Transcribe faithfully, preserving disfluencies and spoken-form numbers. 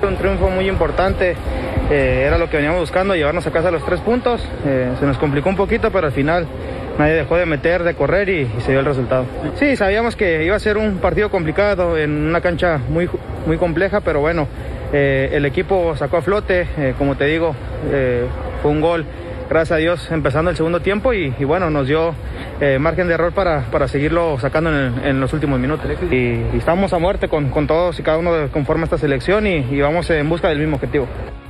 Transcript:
Un triunfo muy importante, eh, era lo que veníamos buscando, llevarnos a casa los tres puntos. Eh, se nos complicó un poquito, pero al final nadie dejó de meter, de correr y, y se dio el resultado. Sí, sabíamos que iba a ser un partido complicado en una cancha muy, muy compleja, pero bueno, eh, el equipo sacó a flote, eh, como te digo, eh, fue un gol, gracias a Dios, empezando el segundo tiempo y, y bueno, nos dio eh, margen de error para, para seguirlo sacando en, el, en los últimos minutos. Y, y estamos a muerte con, con todos y cada uno conforme a esta selección y, y vamos en busca del mismo objetivo.